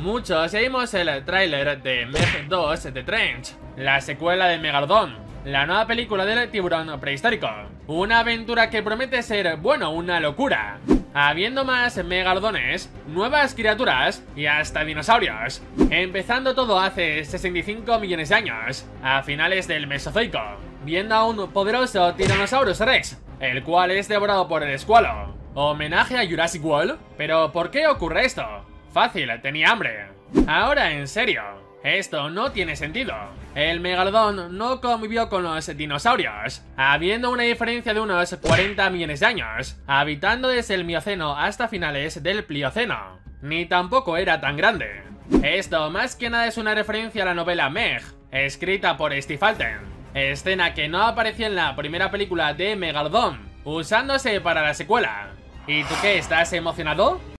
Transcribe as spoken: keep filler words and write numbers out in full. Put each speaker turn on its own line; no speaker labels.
Muchos vimos el tráiler de Meg dos The Trench, la secuela de Megalodon, la nueva película del tiburón prehistórico. Una aventura que promete ser, bueno, una locura. Habiendo más megalodones, nuevas criaturas y hasta dinosaurios. Empezando todo hace sesenta y cinco millones de años, a finales del Mesozoico, viendo a un poderoso Tyrannosaurus Rex, el cual es devorado por el escualo. ¿Homenaje a Jurassic World? ¿Pero por qué ocurre esto? Fácil, tenía hambre. Ahora en serio, esto no tiene sentido. El megalodón no convivió con los dinosaurios, habiendo una diferencia de unos cuarenta millones de años, habitando desde el Mioceno hasta finales del Plioceno. Ni tampoco era tan grande. Esto más que nada es una referencia a la novela Meg, escrita por Steve Alten, escena que no apareció en la primera película de Megalodon, usándose para la secuela. ¿Y tú qué, estás emocionado?